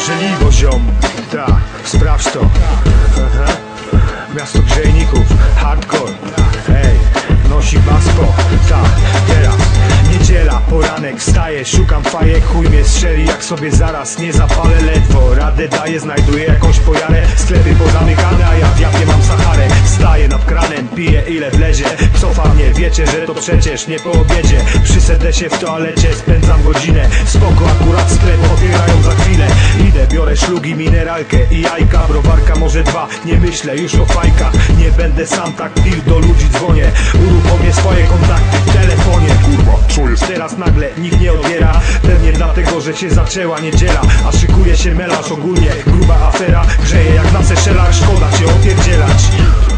Żeliwo ziom, tak, sprawdź to. Aha. Miasto grzejników, hardcore. Hej, nosi baspo, tak, teraz niedziela, poranek, wstaję, szukam fajek, chuj mnie strzeli, jak sobie zaraz nie zapalę ledwo. Radę daję, znajduję jakąś pojarę, sklepy pozamykane, a ja w japie mam Saharę. Staję nad kranem, piję ile wlezie, cofa mnie, wiecie, że to przecież nie po obiedzie. Przysędę się w toalecie, spędzam godzinę, spoko, akurat sklep otwierają za chwilę. Idę, biorę szlugi, mineralkę i jajka, browarka może dwa, nie myślę już o fajkach. Nie będę sam tak pił, do ludzi dzwonię, uruchomię swoje kontakty w telefonie. Kurwa, co jest? Teraz nagle nikt nie odbiera, pewnie dlatego, że się zaczęła niedziela. A szykuje się melanż ogólnie, gruba afera, grzeje jak na Seszelach, szkoda się opierdzielać.